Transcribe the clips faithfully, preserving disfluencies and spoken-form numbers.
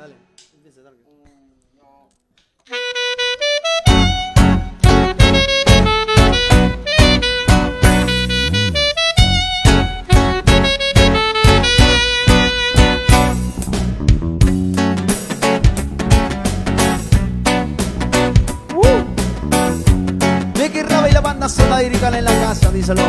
dale. Empieza, dale. Vicky Raba y la banda sola lirical en la casa, díselo.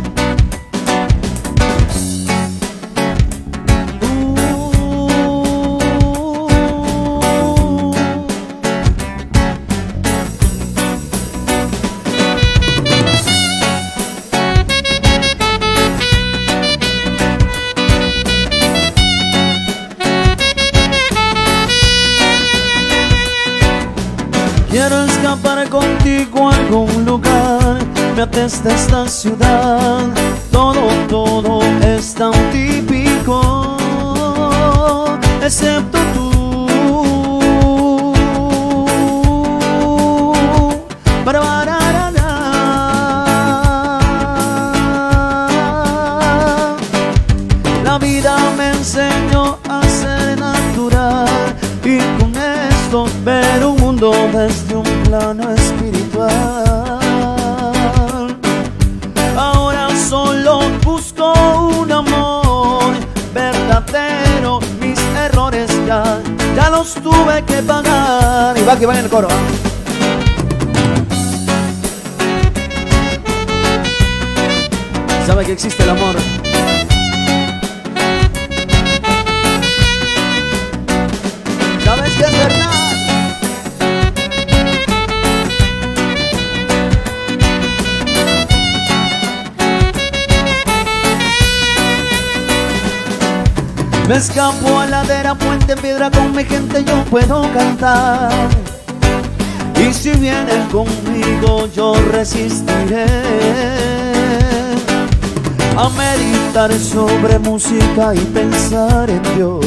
Quiero escapar contigo a algún lugar, me atesta esta ciudad, todo, todo es tan típico, excepto tú. La vida me enseñó a ser natural y con esto ver un mundo desde un plano espiritual. Ahora solo busco un amor verdadero, mis errores ya, ya los tuve que pagar. Y va que va en el coro. Sabe que existe el amor. ¿Sabes que es verdad? Me escapo a ladera, puente, piedra, con mi gente yo puedo cantar. Y si vienen conmigo yo resistiré a meditar sobre música y pensar en Dios.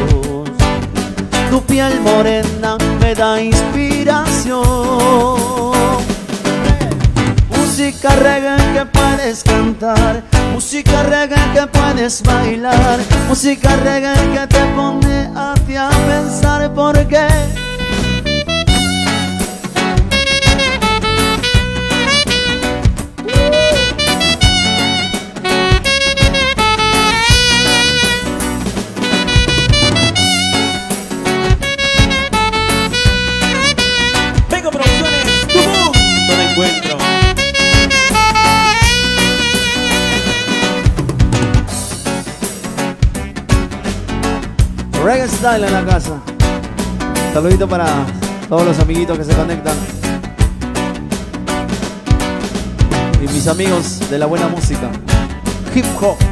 Tu piel morena me da inspiración. Música reggae que puedes cantar, música reggae que puedes bailar, música reggae que te pone a ti a pensar por qué. Venga Producciones, tu punto de encuentro. Reggae Style en la casa. Saludito para todos los amiguitos que se conectan y mis amigos de la buena música. Hip Hop.